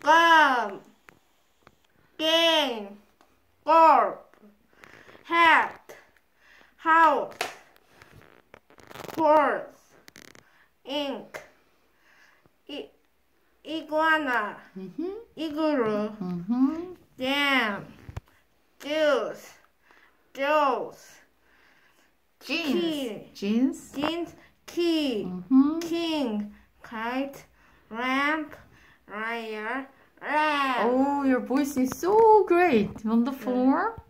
gum, game, golf, hat, house, horse, ink, iguana, igloo, jam, juice, Jeans. key, king, kite, ramp, rare, lamp. Oh, your voice is so great. On the floor.